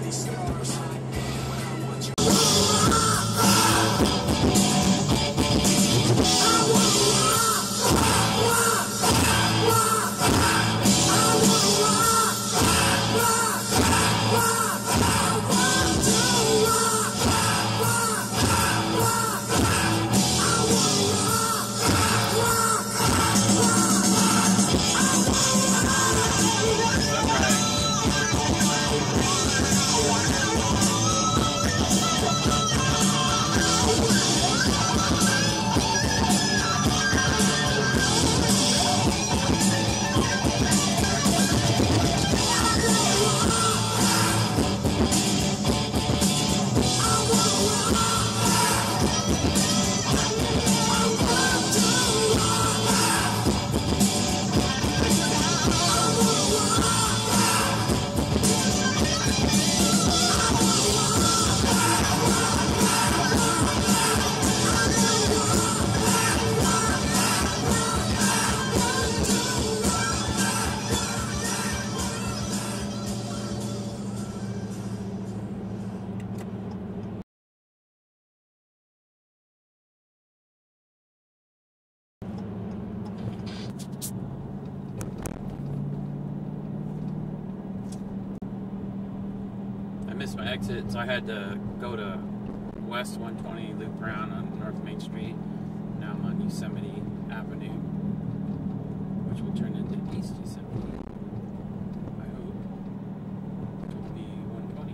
Missed my exit, so I had to go to West 120, loop around on North Main Street. Now I'm on Yosemite Avenue, which will turn into East Yosemite. I hope it will be 120.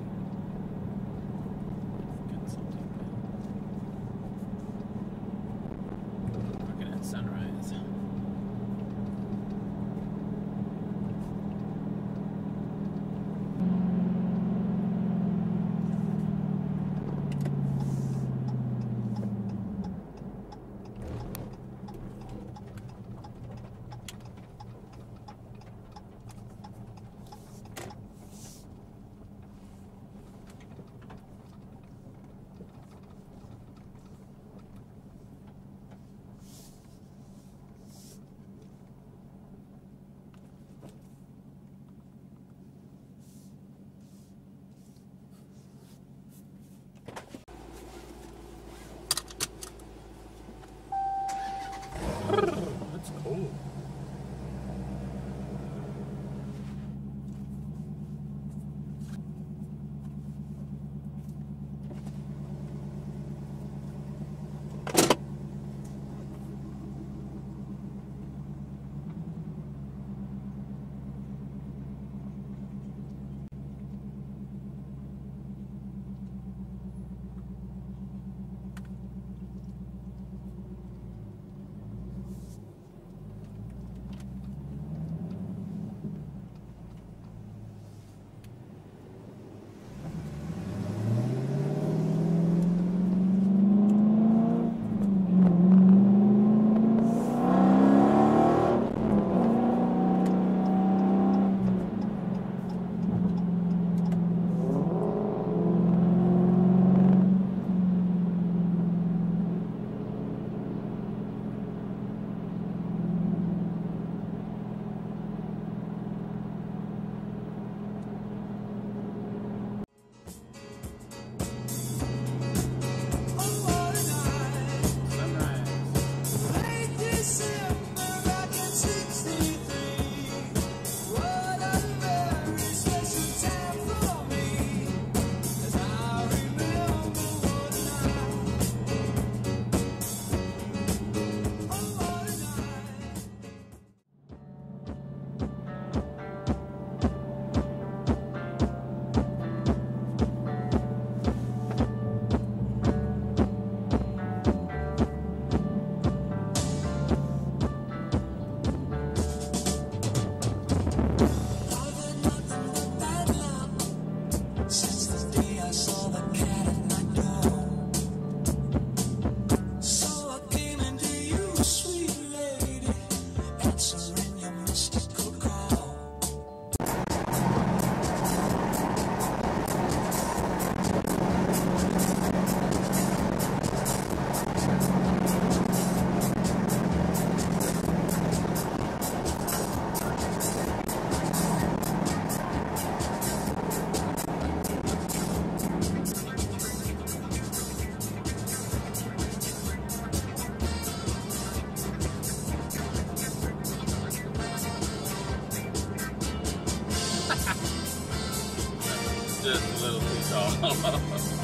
Getting something. Looking at sunrise. little too tall.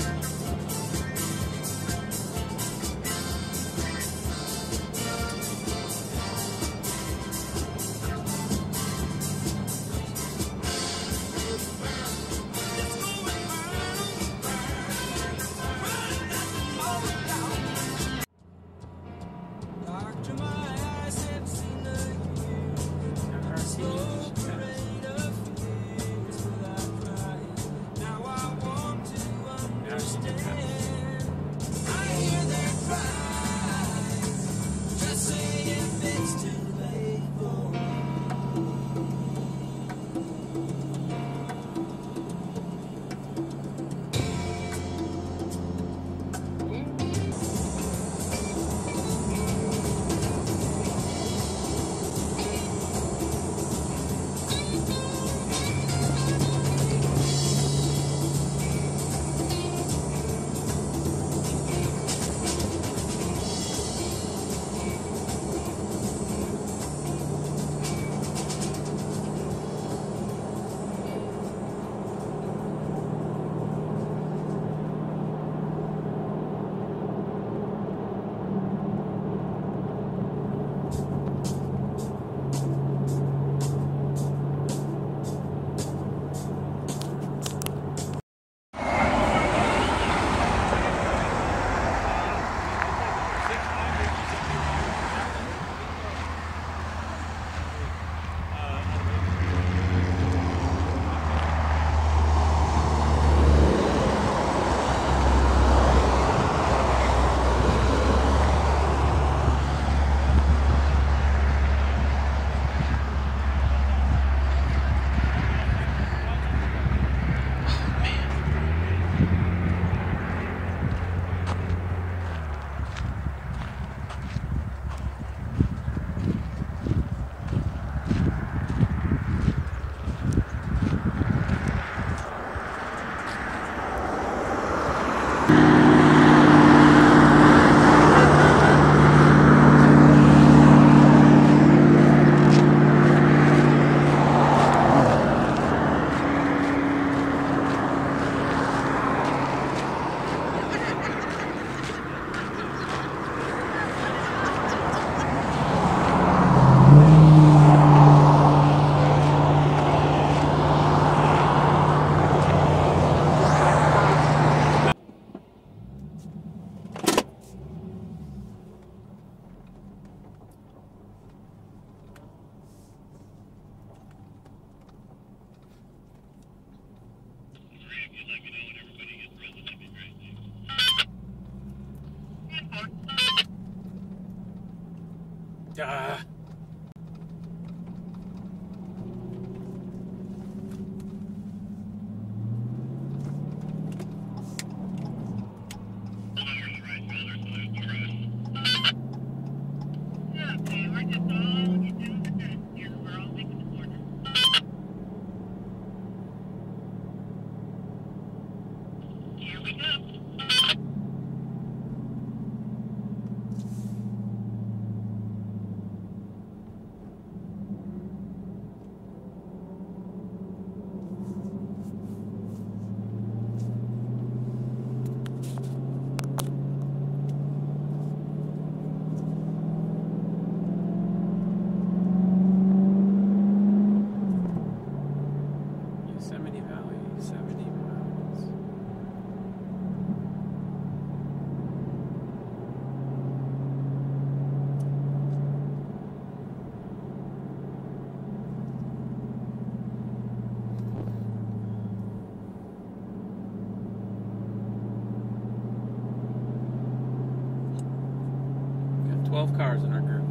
Got 12 cars in our group.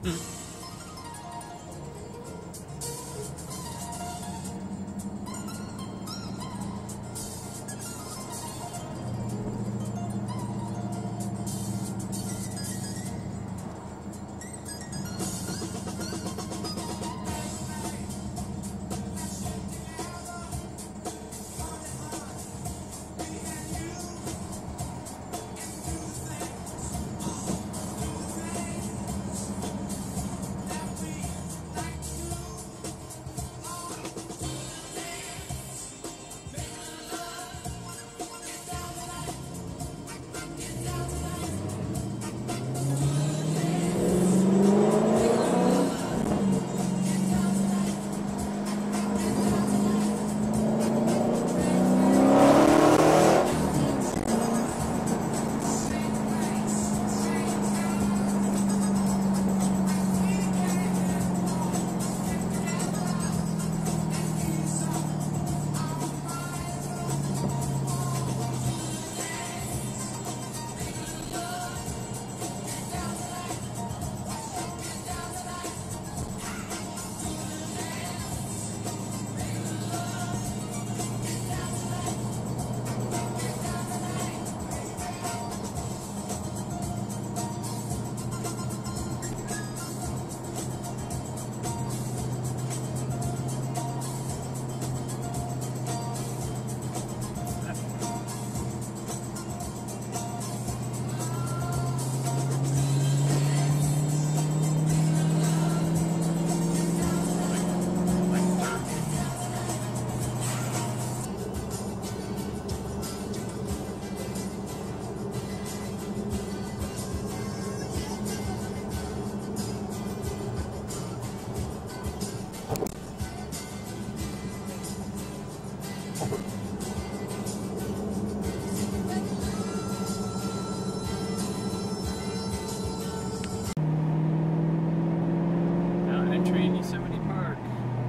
Now entering Yosemite Park.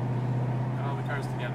Got all the cars together.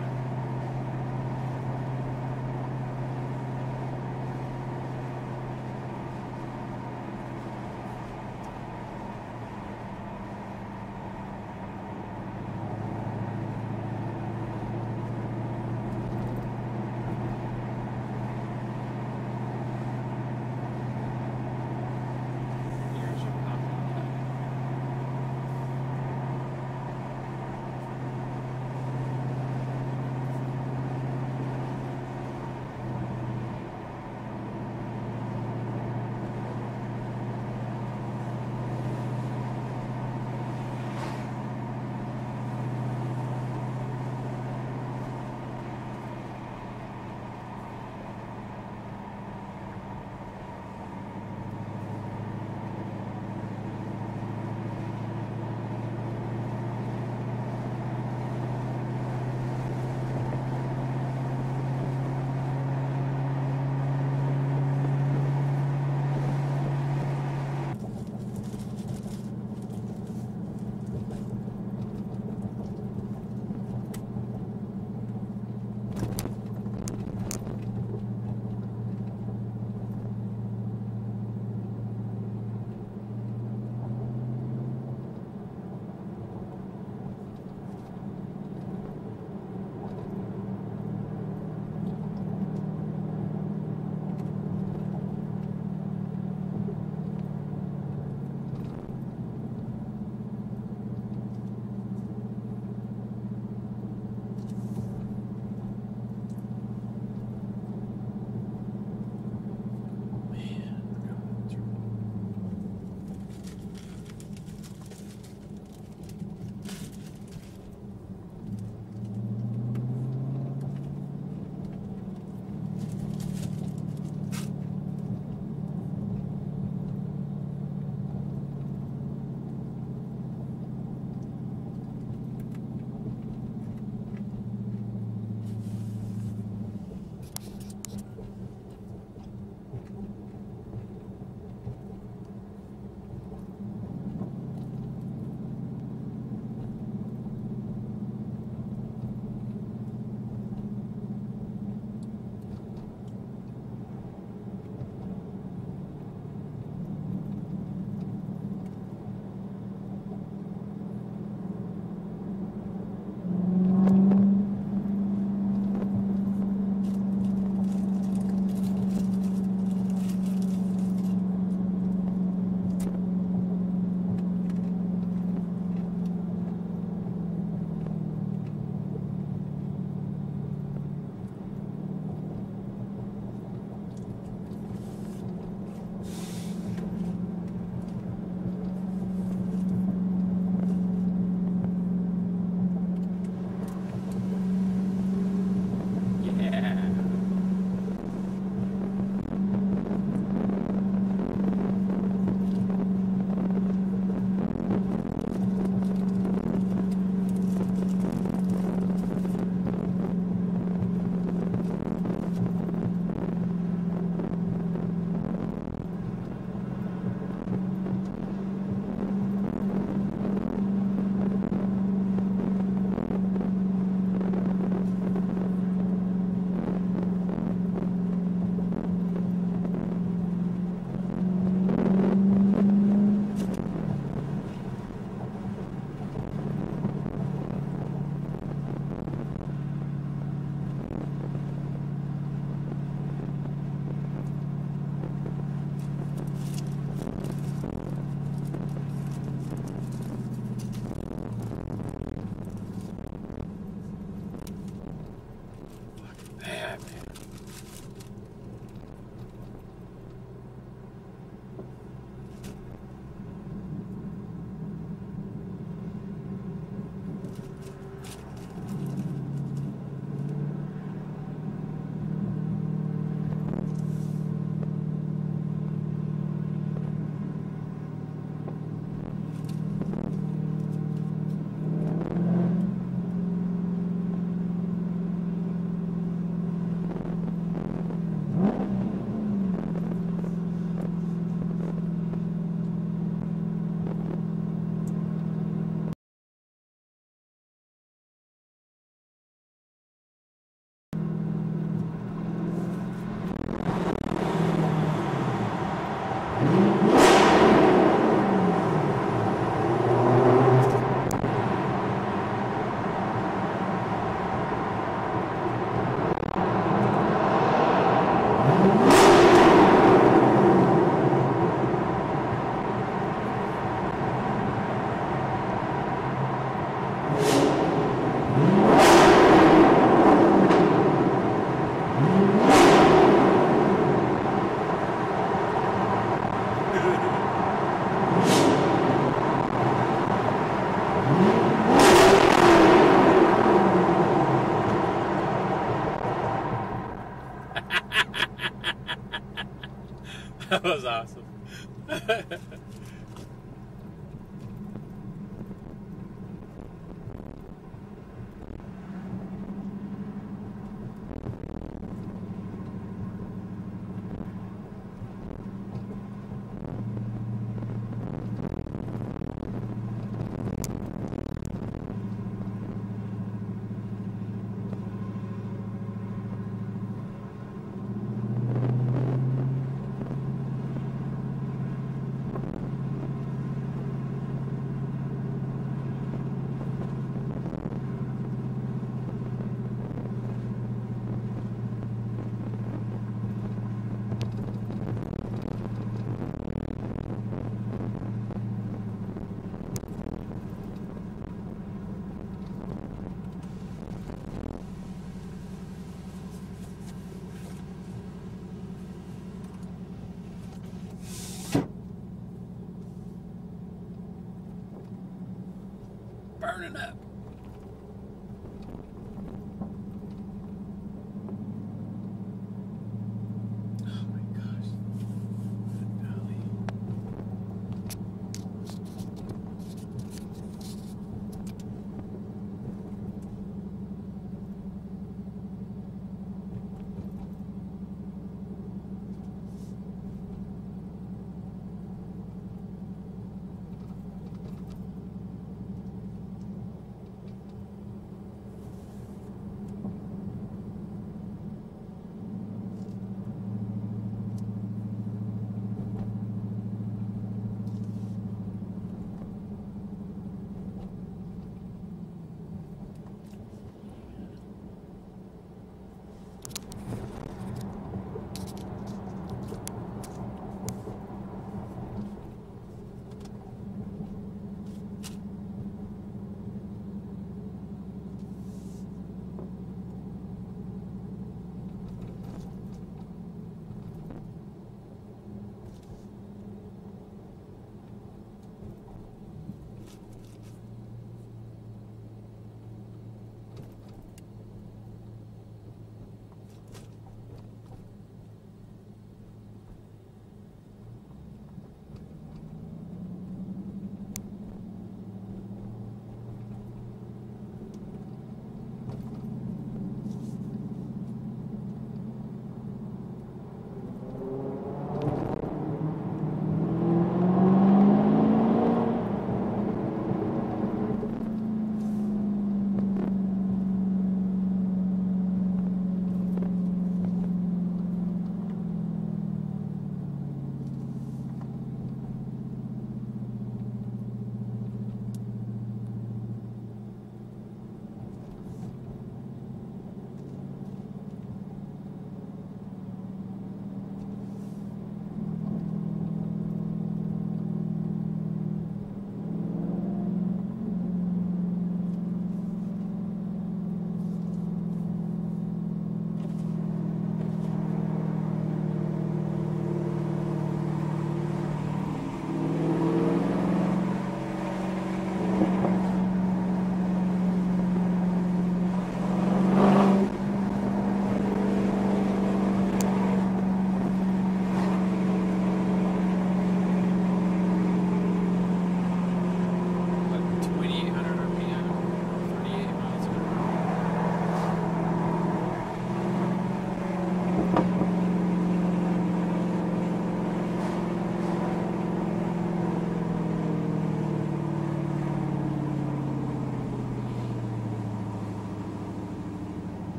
That was awesome.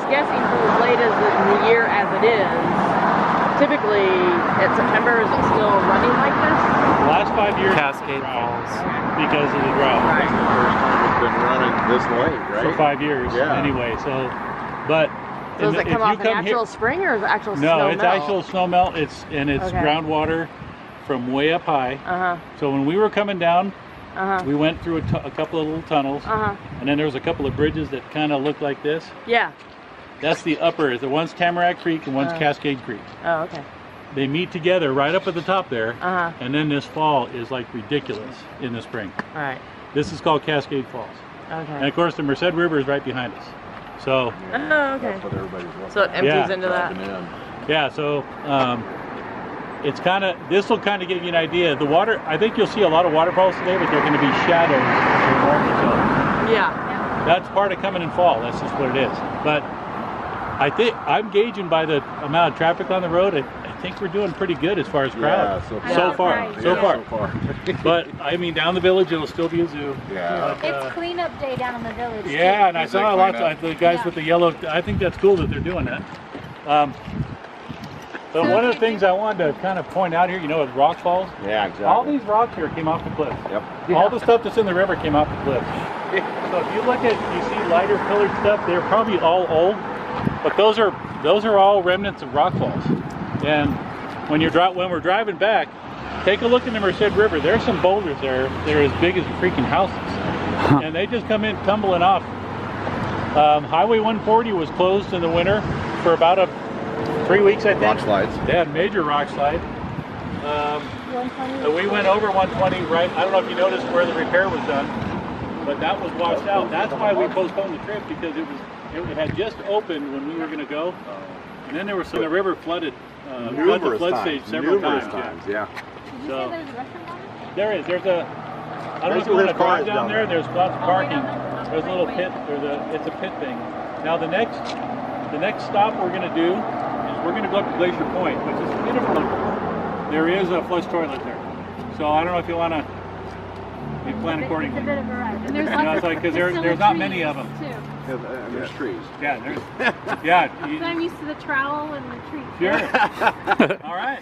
just guessing from as late as in the year as it is, typically in September, is it still running like this? The last 5 years, Cascade Falls. because of the drought. Right. The first time it's been running this late, right? For 5 years, Yeah. anyway. So, but So does it come off you an actual spring or is it actual snow no, melt? it's actual snow melt. It's Okay. groundwater from way up high. So when we were coming down, we went through a couple of little tunnels, and then there was a couple of bridges that kind of look like this. Yeah. That's the upper. The one's Tamarack Creek and one's Cascade Creek. Oh, okay. They meet together right up at the top there, and then this fall is like ridiculous in the spring. All right. This is called Cascade Falls. Okay. And of course the Merced River is right behind us. So, Oh, okay. That's what everybody's looking So it empties Yeah. into that. driving in. yeah, so it's kind of, this will kind of give you an idea. The water, I think you'll see a lot of waterfalls today, but they're going to be shadows of the normal zone. Yeah. That's part of coming in fall. That's just what it is. But I think I'm gauging by the amount of traffic on the road. I think we're doing pretty good as far as crowd. Yeah, so far. Yeah, So far. so far. But I mean, down the village, it'll still be a zoo. Yeah. But, It's cleanup day down in the village. yeah, and I Is saw it a lot clean of the guys with the yellow. I think that's cool that they're doing that. But one of the things I wanted to kind of point out here, you know, with rock falls, Yeah, exactly. all these rocks here came off the cliff. Yep. All the stuff that's in the river came off the cliff. So if you look at, you see lighter colored stuff, they're probably all old, but those are all remnants of rock falls. And when we're driving back, take a look in the Merced River. There's some boulders there. They're as big as freaking houses, and they just come in tumbling off. Highway 140 was closed in the winter for about 3 weeks, I think. Rock slides. They had major rock slide. We went over 120 right. I don't know if you noticed where the repair was done, but that was washed out. That's why we postponed the trip, because it had just opened when we were going to go, and then the river flooded. Flood the flood stage several times. Yeah. So there is. There's a. I don't know if you want to drive down there. There's lots of parking. There's a little pit. It's a pit thing. Now the next stop we're going to do is we're going to go up to Glacier Point, which is beautiful. There is a flush toilet there. So I don't know if you want to plan accordingly. It's a bit of a ride. And there's You know, it's like because there's not many of them. Too. There's trees. Yeah, there's. Yeah. So I'm used to the trowel and the trees. Sure. All right.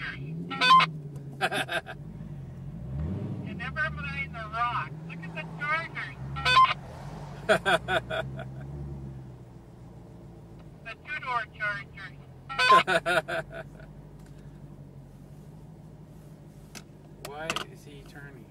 You never mind the rock. Look at the Chargers. The two-door Chargers. Why is he turning?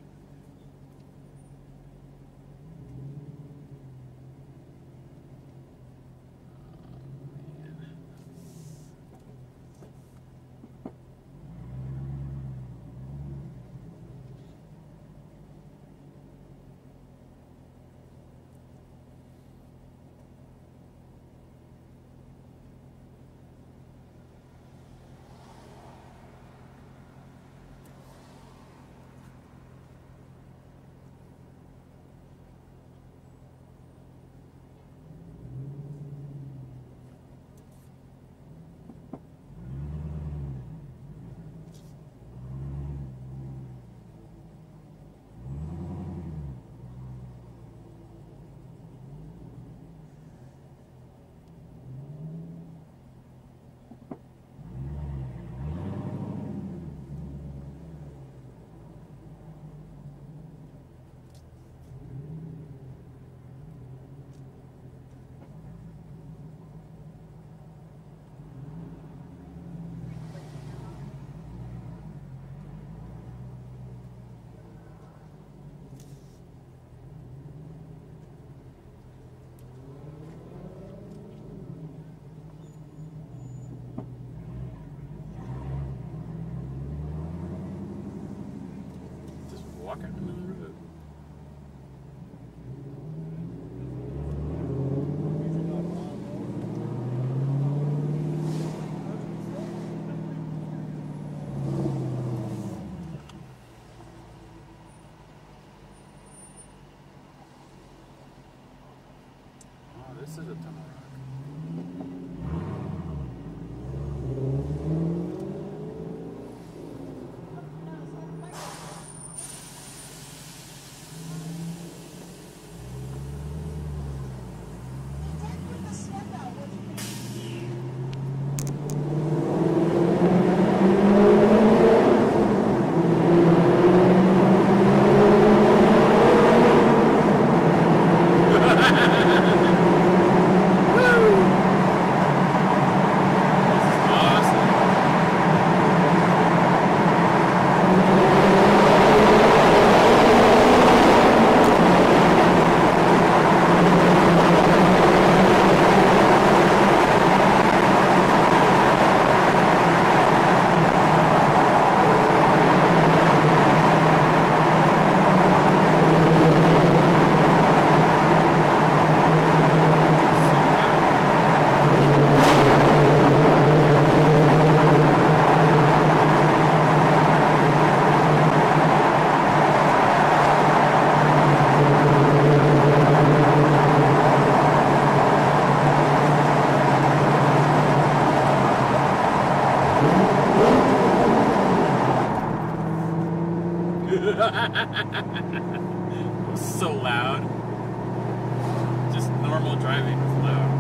Walking in the middle of the road. Oh, this is a ton of rock. It was so loud. Just normal driving was loud.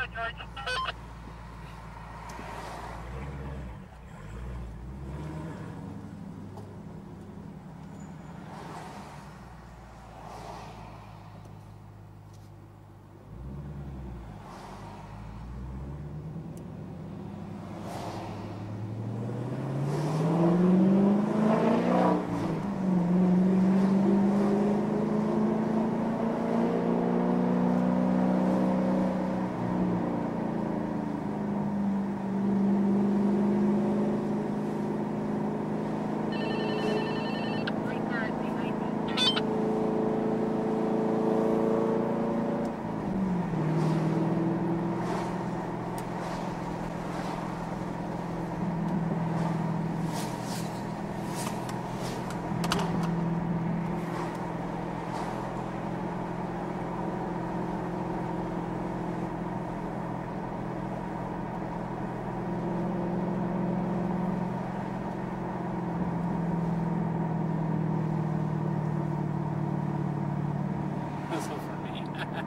George. That's so funny.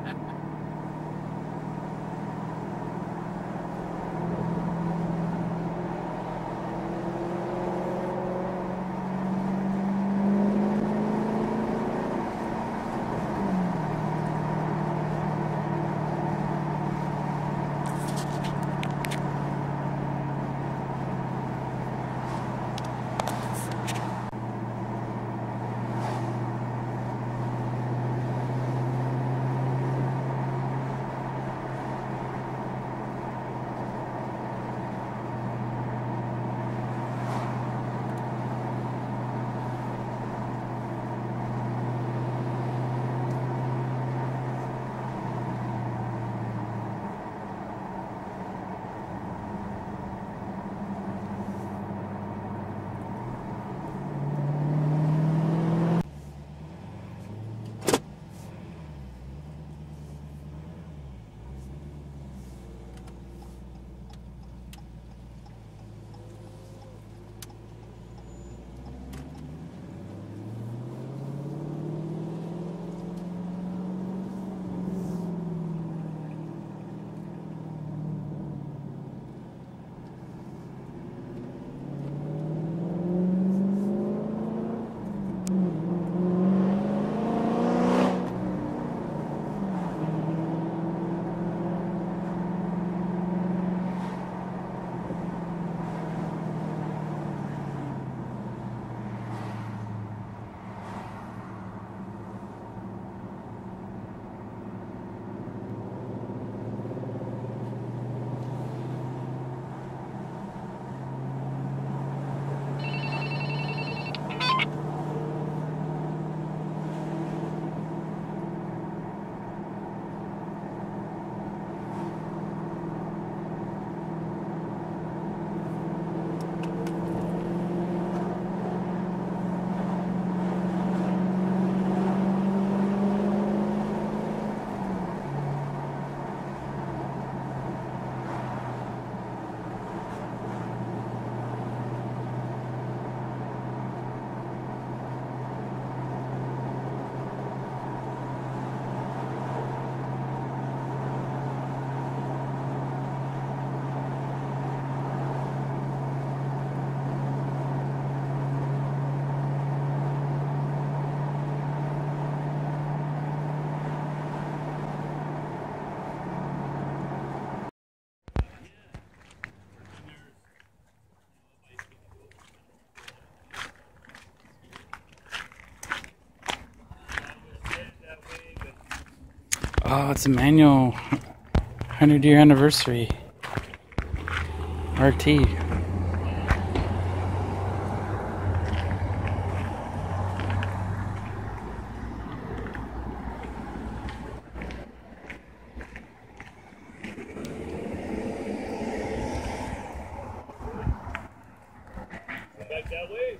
Oh, it's a manual 100-year anniversary. RT. Back that way.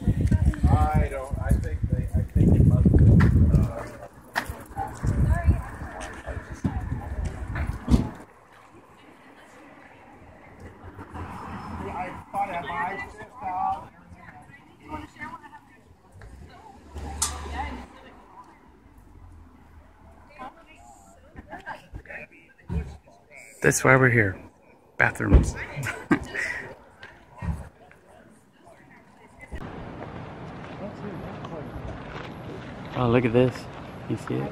I think it must be. That's why we're here. Bathrooms. Oh, look at this. You see it?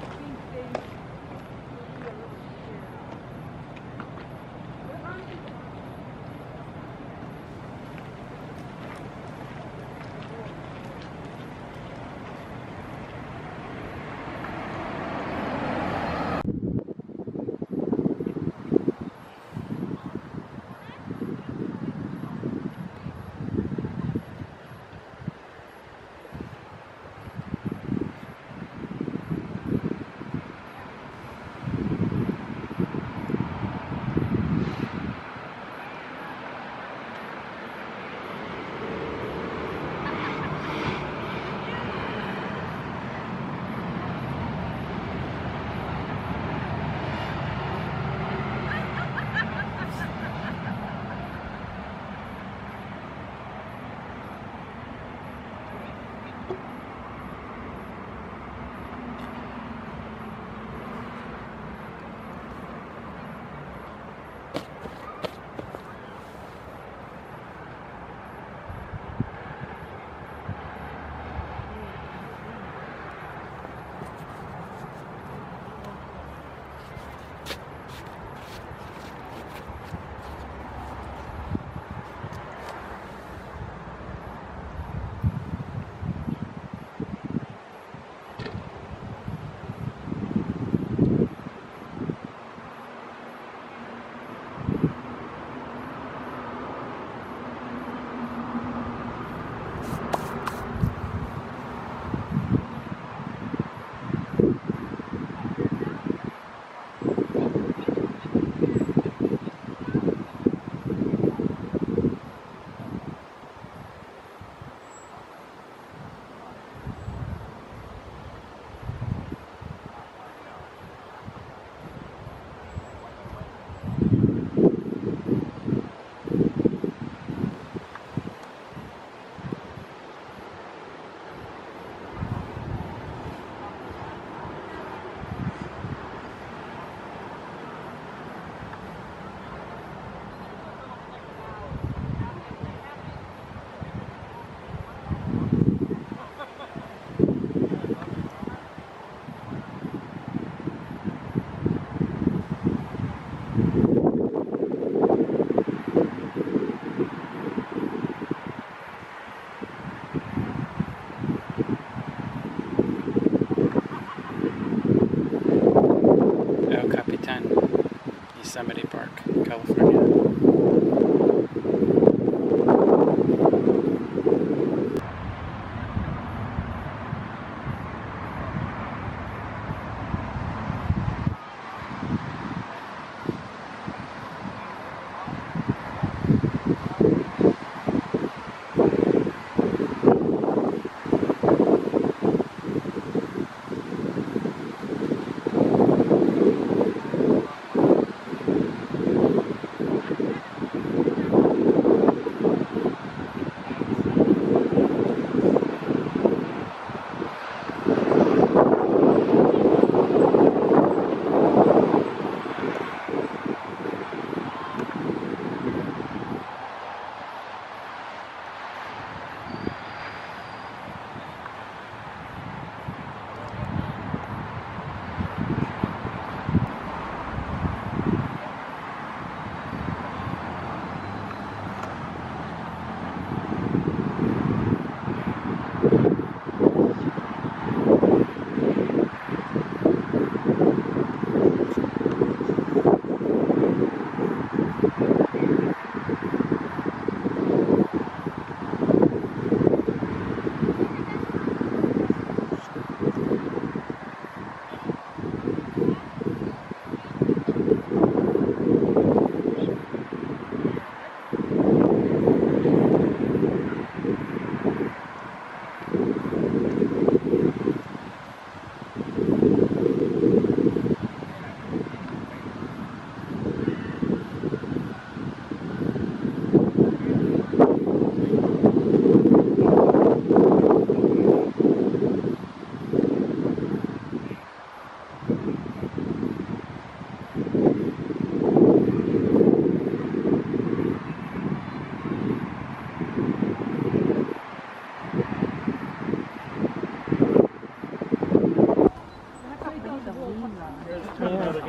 Yosemite Park, California.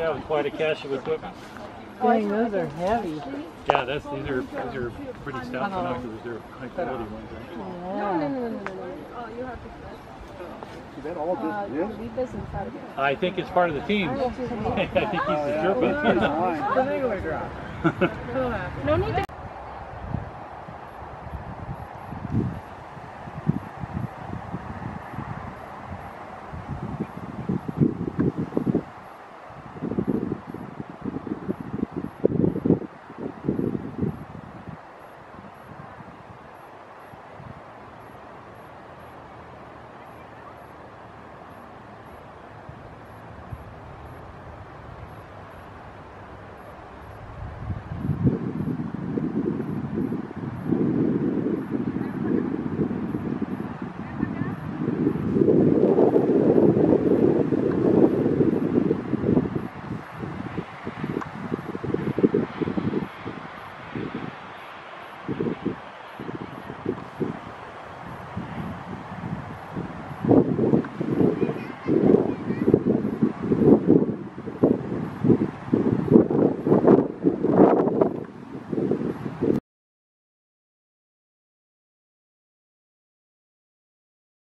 have quite a cache of equipment. Dang, those are heavy. Yeah, these are pretty stout binoculars. They're high quality ones. Right? Is that all just this? I think it's part of the team. I think he's the Sherpa. No need to